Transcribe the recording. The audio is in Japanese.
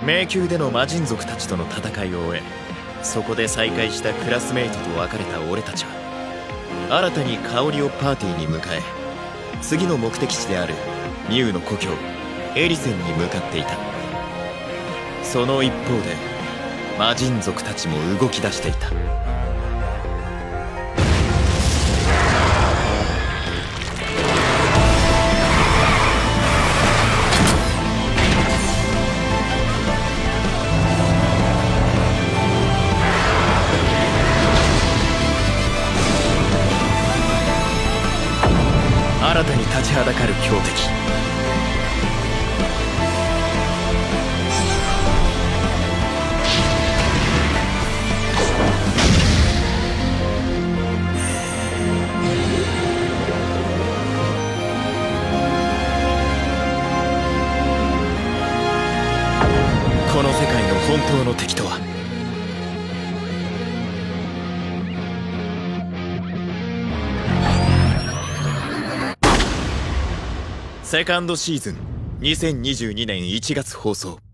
迷宮での魔人族たちとの戦いを終え、そこで再会したクラスメイトと別れた俺たちは新たに香りをパーティーに迎え、次の目的地であるミュウの故郷エリセンに向かっていた。その一方で魔人族たちも動き出していた。新たに立ちはだかる強敵。この世界の本当の敵とは。セカンドシーズン2022年1月放送。